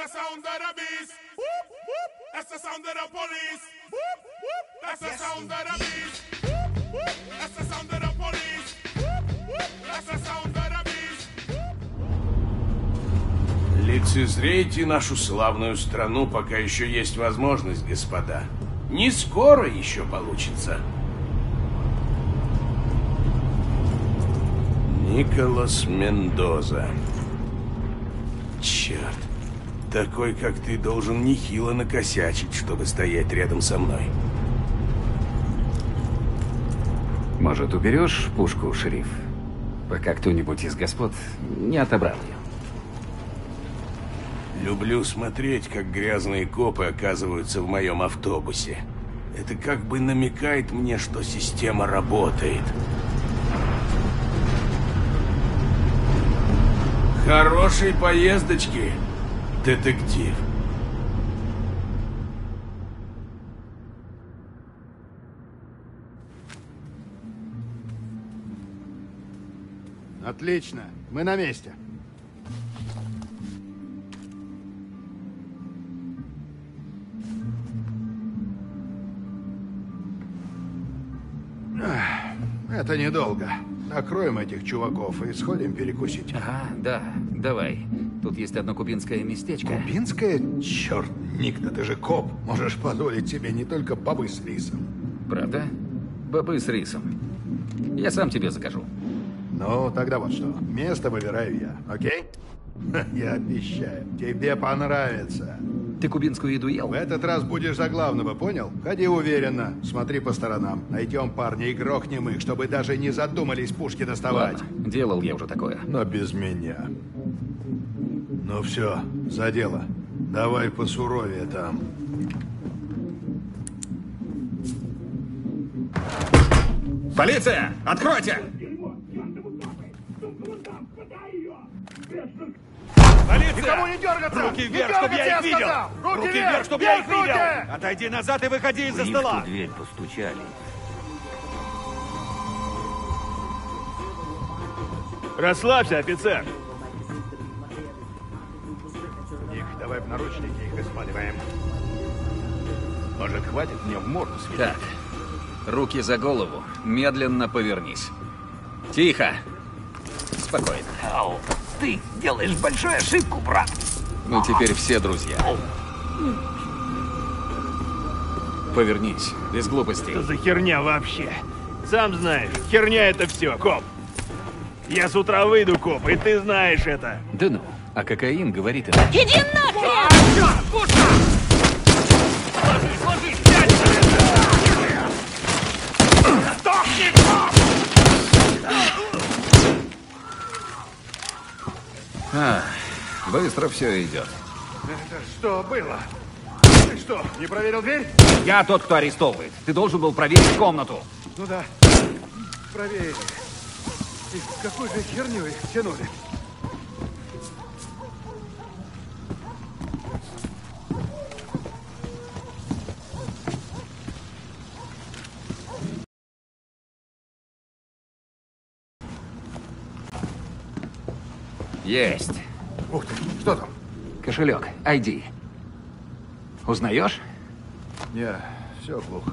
the sound of the beast. Whoop, whoop. That's the sound of the police. Whoop, whoop. That's the sound of the beast. Whoop, whoop. That's the sound of the police. Whoop, whoop. That's the sound of the beast. Лицезрейте нашу славную страну, пока еще есть возможность, господа. Не скоро еще получится. Николас Мендоза. Черт. Такой, как ты, должен нехило накосячить, чтобы стоять рядом со мной. Может, уберешь пушку, шериф? Пока кто-нибудь из господ не отобрал ее. Люблю смотреть, как грязные копы оказываются в моем автобусе. Это как бы намекает мне, что система работает. Хорошей поездочки, детектив. Отлично, мы на месте. Это недолго. Накроем этих чуваков и сходим перекусить. Ага, да, давай. Тут есть одно кубинское местечко. Кубинское? Черт, Ник, да ты же коп. Можешь позволить себе не только бобы с рисом. Правда? Бобы с рисом. Я сам тебе закажу. Ну, тогда вот что. Место выбираю я, окей? Я обещаю, тебе понравится. Ты кубинскую еду ел? В этот раз будешь за главного, понял? Ходи уверенно, смотри по сторонам. Найдем парня и грохнем их, чтобы даже не задумались пушки доставать. Ладно, делал я уже такое. Но без меня. Ну все, за дело. Давай посуровее там. Полиция! Откройте! Полиция! Никому не дергаться! Руки вверх, чтобы я их видел! Руки вверх, чтобы я их видел! Отойди назад и выходи из-за стола! В дверь постучали. Расслабься, офицер! Ник, давай в наручники их и сваливаем. Может, хватит мне в морду светить? Так, руки за голову, медленно повернись. Тихо. Спокойно. Ау, ты делаешь большую ошибку, брат. Мы теперь все друзья. Повернись, без глупостей. Что за херня вообще? Сам знаешь, херня это все, коп. Я с утра выйду, коп, и ты знаешь это. Да ну, а кокаин говорит это. Иди нахрен! Ложись, сядь! Сдохни, коп! Быстро все идет. Это что было? Ты что, не проверил дверь? Я тот, кто арестовывает. Ты должен был проверить комнату. Ну да, проверили. И какую же херню их тянули? Есть. Ух ты, что там? Кошелек, ID. Узнаешь? Не, все плохо.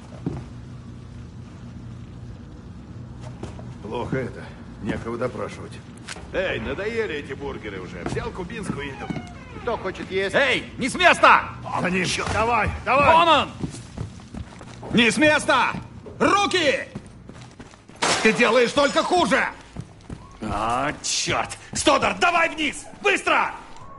Плохо это. Некого допрашивать. Эй, надоели эти бургеры уже. Взял кубинскую еду. Кто хочет есть? Эй, не с места! За ним. Давай, давай! Вон он! Не с места! Руки! Ты делаешь только хуже! А, черт! Стодор, давай вниз! Быстро!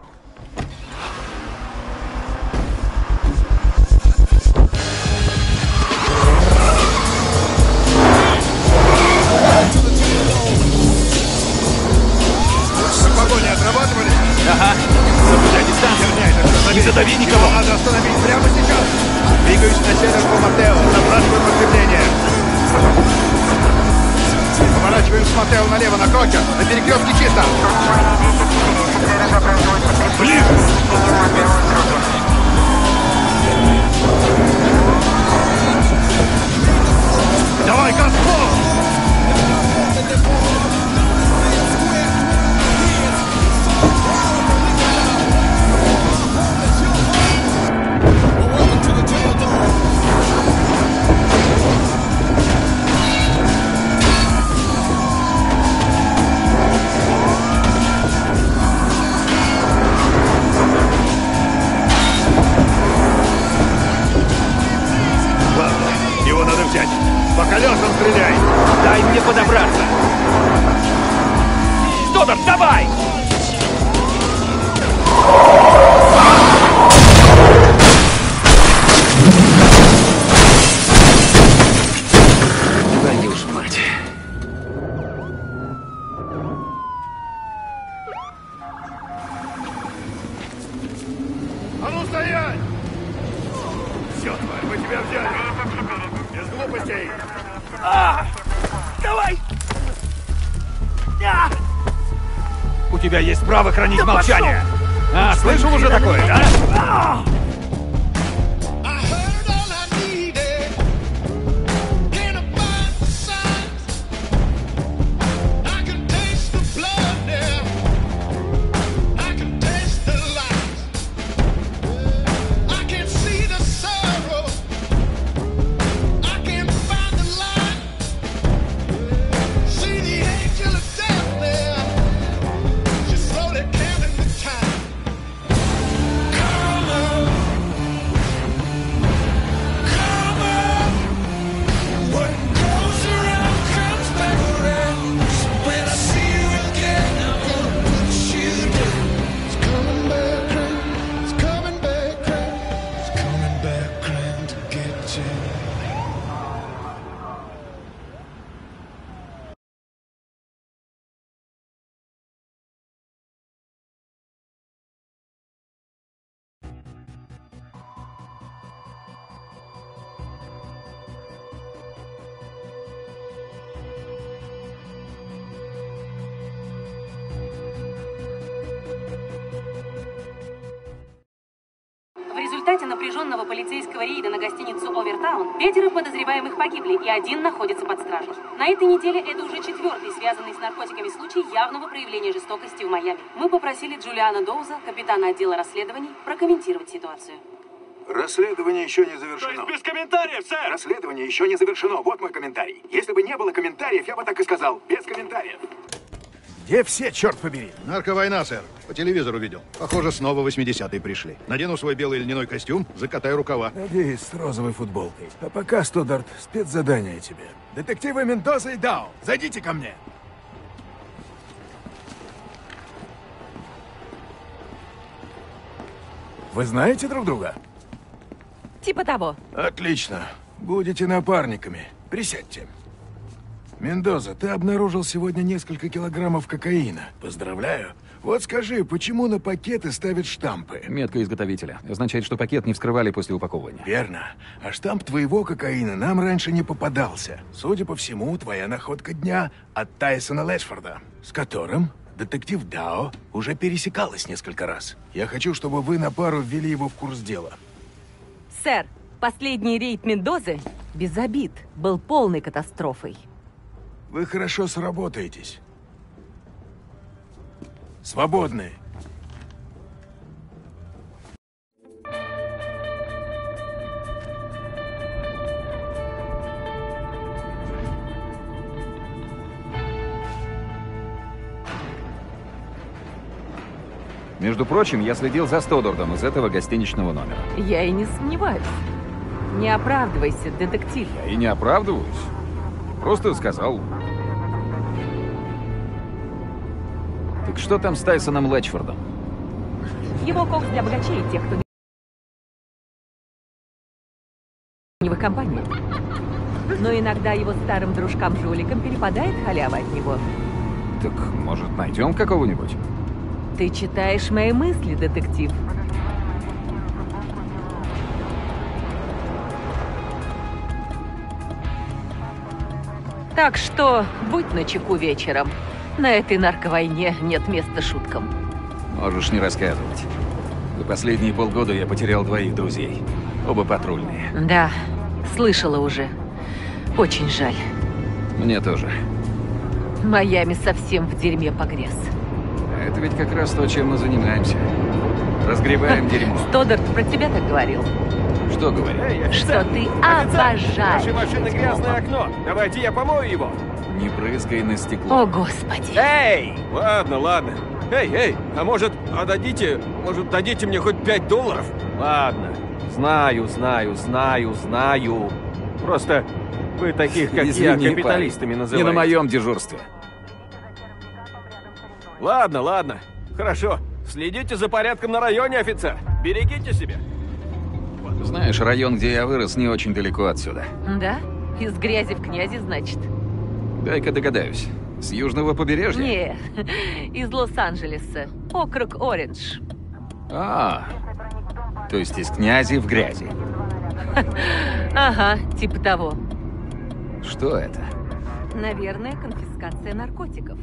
Погони отрабатывали? Ага. Соблюдай дистанцию. Не задави никого. Надо остановить прямо сейчас. Двигаюсь на север по Матео. Запрашиваю подкрепление. Поворачиваем с Матео налево на Кроча. На перекрестке чисто. Ближе! Давай, газ в пол! стреляй! Дай мне подобраться! Тодор, давай! Твою ж мать. А ну стоять! Все, тварь, мы тебя взяли! Без глупостей! Давай! У тебя есть право хранить молчание! Слышал уже такое, да? В результате напряженного полицейского рейда на гостиницу Овертаун 5 подозреваемых погибли и 1 находится под стражей. На этой неделе это уже 4-й связанный с наркотиками случай явного проявления жестокости в Майами. Мы попросили Джулиана Доуза, капитана отдела расследований, прокомментировать ситуацию. Расследование еще не завершено. То есть без комментариев, сэр! Расследование еще не завершено. Вот мой комментарий. Если бы не было комментариев, я бы так и сказал. Без комментариев. Где все, черт побери? Нарковойна, сэр. По телевизору видел. Похоже, снова 80-е пришли. Надену свой белый льняной костюм, закатаю рукава. Надеюсь, с розовой футболкой. А пока, Стодарт, спецзадание тебе. Детективы Мендоза и Дао, зайдите ко мне. Вы знаете друг друга? Типа того. Отлично. Будете напарниками. Присядьте. Мендоза, ты обнаружил сегодня несколько килограммов кокаина. Поздравляю. Вот скажи, почему на пакеты ставят штампы? Метка изготовителя. Означает, что пакет не вскрывали после упаковывания. Верно. А штамп твоего кокаина нам раньше не попадался. Судя по всему, твоя находка дня от Тайсона Лэшфорда, с которым детектив Дао уже пересекалась несколько раз. Я хочу, чтобы вы на пару ввели его в курс дела. Сэр, последний рейд Мендозы, без обид, был полной катастрофой. Вы хорошо сработаетесь. Свободны. Между прочим, я следил за Стодардом из этого гостиничного номера. Я и не сомневаюсь. Не оправдывайся, детектив. Я и не оправдываюсь. Просто сказал. Так что там с Тайсоном Лэчфордом? Его кокс для богачей и тех, кто не в их компании. Но иногда его старым дружкам-жуликам перепадает халява от него. Так, может, найдем какого-нибудь? Ты читаешь мои мысли, детектив. Так что будь начеку вечером. На этой нарковойне нет места шуткам. Можешь не рассказывать. За последние полгода я потерял 2 друзей. Оба патрульные. Да, слышала уже. Очень жаль. Мне тоже. Майами совсем в дерьме погряз. Это ведь как раз то, чем мы занимаемся. Разгребаем дерьмо. Стодарт про тебя так говорил. Что говорит? Что ты обожаешь. Нашей машины грязное окно. Давайте я помою его. Не прыскай на стекло. О, Господи. Эй! Ладно. Эй, а может дадите мне хоть $5? Ладно. Знаю. Просто Вы таких, как я, Извини, капиталистами парень, называете. не на моем дежурстве. Ладно, ладно. Хорошо. Следите за порядком на районе, офицер. Берегите себя. Знаешь, район, где я вырос, не очень далеко отсюда. Да? Из грязи в князи, значит? Дай-ка догадаюсь. С южного побережья? Не, из Лос-Анджелеса. Округ Ориндж. А, то есть из князи в грязи. Ага, типа того. Что это? Наверное, конфискация наркотиков.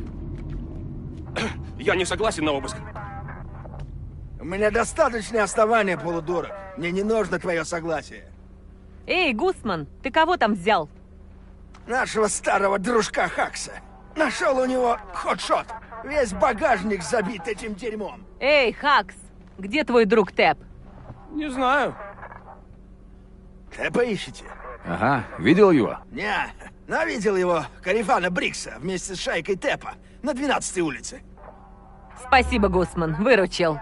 Я не согласен на обыск. У меня достаточное основание, полудурок. Мне не нужно твое согласие. Эй, Гусман, ты кого там взял? Нашего старого дружка Хакса. Нашел у него хотшот. Весь багажник забит этим дерьмом. Эй, Хакс, где твой друг Тэп? Не знаю. Тэпа ищете? Ага, видел его? Не, но видел его Карифана Брикса вместе с шайкой Тэпа на 12-й улице. Спасибо, Гусман, выручил.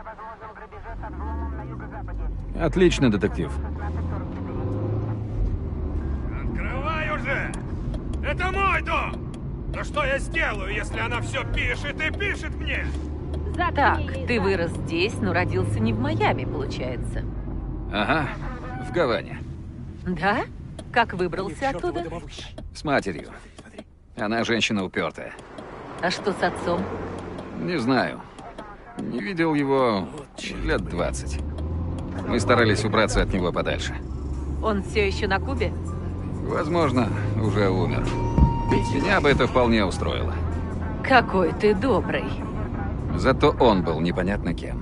Отлично, детектив. Открывай уже! Это мой дом! Но что я сделаю, если она все пишет и пишет мне? Так, ты вырос здесь, но родился не в Майами, получается. Ага, в Гаване. Да? Как выбрался оттуда? С матерью. Она женщина упертая. А что с отцом? Не знаю. Не видел его лет 20. Мы старались убраться от него подальше. Он все еще на Кубе? Возможно, уже умер. Меня бы это вполне устроило. Какой ты добрый. Зато он был непонятно кем.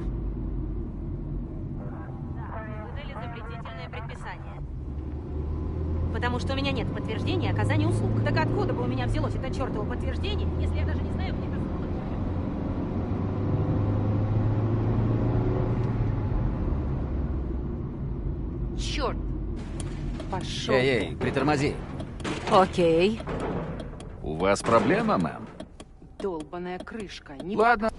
Выдали запретительное предписание. Потому что у меня нет подтверждения оказания услуг. Так откуда бы у меня взялось это чертово подтверждение, если я даже не знаю, где космолог? Черт! Пошел. Эй, притормози. Окей. У вас проблема, мэм? Долбаная крышка. Не Ладно.